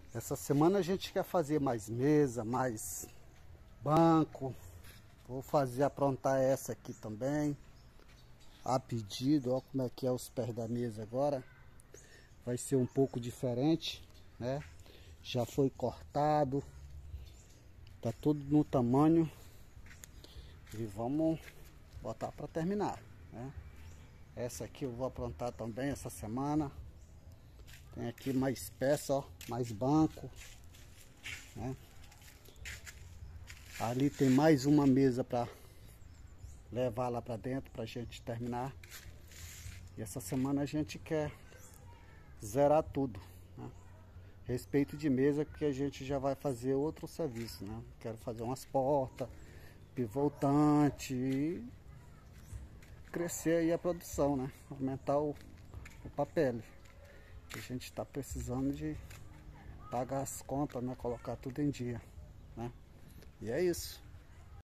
Essa semana a gente quer fazer mais mesa, mais banco. Vou fazer, aprontar essa aqui também, a pedido. Ó como é que é os pés da mesa agora. Vai ser um pouco diferente, né? Já foi cortado, tá tudo no tamanho. E vamos botar para terminar, né? Essa aqui eu vou aprontar também essa semana. Tem aqui mais peça, ó, mais banco, né? Ali tem mais uma mesa para levar lá para dentro pra gente terminar. E essa semana a gente quer zerar tudo, né? Respeito de mesa, que a gente já vai fazer outro serviço, né? Quero fazer umas portas, pivotante e crescer aí a produção, né? Aumentar o papel. A gente está precisando de pagar as contas, né? Colocar tudo em dia, né? E é isso.